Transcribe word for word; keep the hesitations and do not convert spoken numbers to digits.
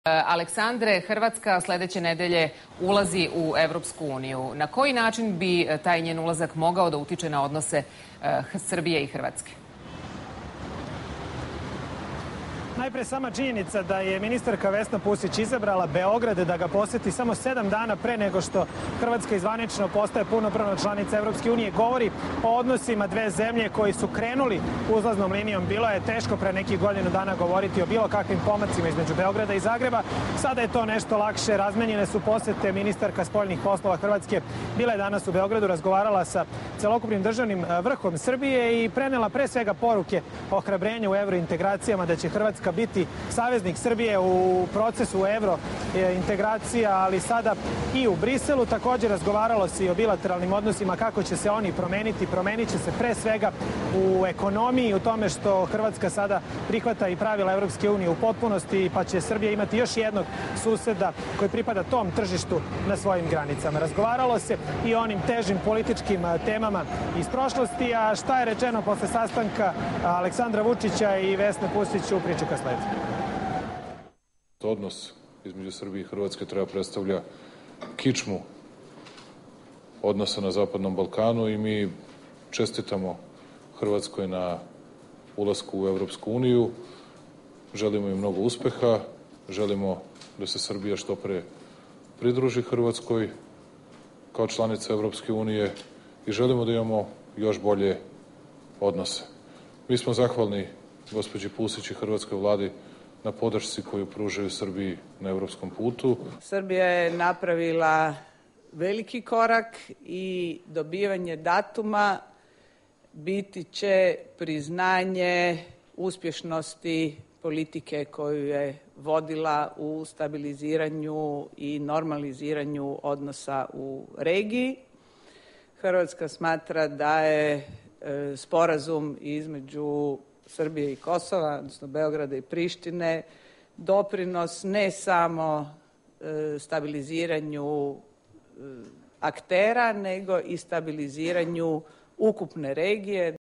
Aleksandre, Hrvatska sledeće nedelje ulazi u Evropsku uniju. Na koji način bi taj njen ulazak mogao da utiče na odnose Srbije i Hrvatske? Najpre sama činjenica da je ministarka Vesna Pusić izabrala Beograd da ga poseti samo sedam dana pre nego što Hrvatska izvanično postaje punopravna članica Evropske unije govori o odnosima dve zemlje koji su krenuli uzlaznom linijom. Bilo je teško pre nekih godinu dana govoriti o bilo kakvim pomacima između Beograda i Zagreba. Sada je to nešto lakše. Razmenjene su posete. Ministarka spoljnih poslova Hrvatske bila je danas u Beogradu, razgovarala sa celokupnim državnim vrhom Srbije i prenela pre svega poruke ohrabrenja u evrointegracijama, da će Hrvatska biti saveznik Srbije u procesu evrointegracija, ali sada i u Briselu. Također razgovaralo se i o bilateralnim odnosima, kako će se oni promeniti. Promenit će se pre svega u ekonomiji, u tome što Hrvatska sada prihvata i pravila Evropske unije u potpunosti, pa će Srbija imati još jednog suseda koji pripada tom tržištu na svojim granicama. Razgovaralo se i o onim težim političkim temama iz prošlosti, a šta je rečeno posle sastanka Aleksandra Vučića i Vesne Pusić u priči ka sledi. Odnos između Srbije i Hrvatske treba predstavlja kičmu odnosa na Zapadnom Balkanu i mi čestitamo Hrvatskoj na ulasku u Evropsku uniju. Želimo im mnogo uspeha, želimo da se Srbija što pre pridruži Hrvatskoj kao članica Evropske unije i želimo da imamo još bolje odnose. Mi smo zahvalni gospođi Pusić i hrvatskoj vladi na podršci koju pružaju Srbiji na evropskom putu. Srbija je napravila veliki korak i dobivanje datuma biti će priznanje uspješnosti politike koju je vodila u stabiliziranju i normaliziranju odnosa u regiji. Hrvatska smatra da je sporazum između Srbije i Kosova, odnosno Beograda i Prištine, doprinos ne samo stabiliziranju aktera, nego i stabiliziranju ukupne regije.